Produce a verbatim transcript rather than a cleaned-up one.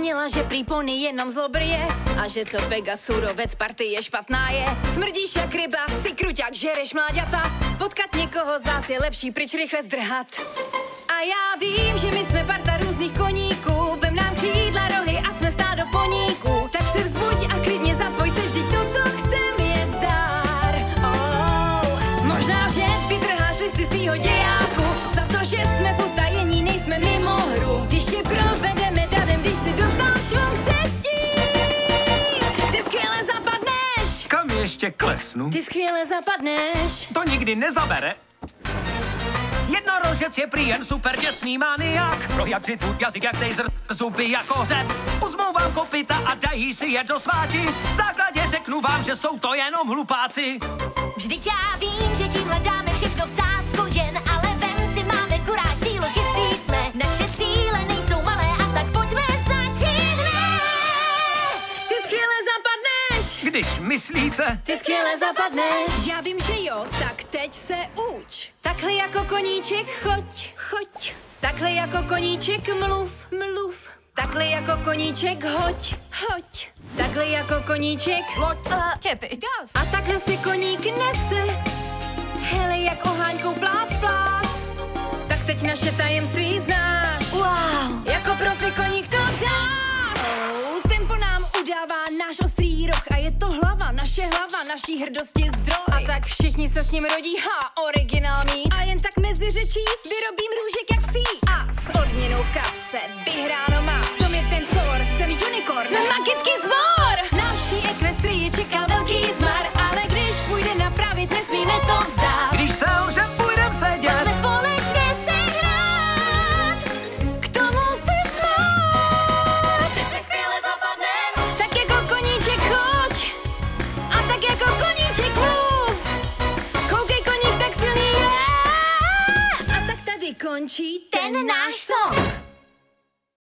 zapomněla, že prý pony jenom zlobr je a že co Pegasurovec party je špatná je. Smrdíš jak ryba, si kruťák, žereš mláďata. Potkat někoho zás je lepší pryč rychle zdrhat. A já vím, že my jsme parta různých koníků, vem nám křídla, rohy a jsme stádo poníků. Tak se vzbuď a klidně zapoj se, vždyť to, co chcem, je zdar. Oh, možná, že vytrháš listy z tvýho dějáku za to, že jsme v utajení, nejsme mimo hru. Když tě provedeme davem, když si dostal švong se ctí, ty skvěle zapadneš. Kam ještě klesnu? Ty skvěle zapadneš. To nikdy nezabere. Jednorožec je prý jen super děsný maniak. Rohy jak si tvůj jazyk jak taser, zuby jako řep. Uzmou vám kopyta a dají si je do sváči. V základě řeknu vám, že jsou to jenom hlupáci. Vždyť já vím, že tím hledáme všechno v sázku jen, ale vem si, máme kuráž, sílu, chytří jsme. Naše cíle nejsou malé a tak pojďme začít hned. Ty skvěle zapadneš. Když myslíte, Ty skvěle zapadneš. Já vím, že jo, tak teď se uč. Takhle jako koníček choď, choď. Takhle jako koníček mluv, mluv. Takhle jako koníček hoď, hoď. Takhle jako koníček loď. uh, těpit. A takhle se koník nese. Hele, jak oháňkou plác, plác. Tak teď naše tajemství znáš. Wow, jako profi koník to dáš. Oh, tempo nám udává náš ostrý roh a je to hlava, naše hlava, naší hrdosti zdroj. A tak všichni se s ním rodí, ha, originální. A jen tak mezi řečí vyrobím růžek jak fí. A s odměnou v kapse vyhráno má. V tom je ten for, jsem unicorn. Jsme magický sbor. Naší ekvestrii čeká velký zmar, ale když půjde napravit, nesmíme to vzdát. Když selže, půjdem sedět. Pojďme společně se hrát, K tomu se smát. my skvěle zapadneme. Tak jako koníček choď. A tak jako koníček mluv. Koukej, koník tak silný je. A tak tady končí ten náš song.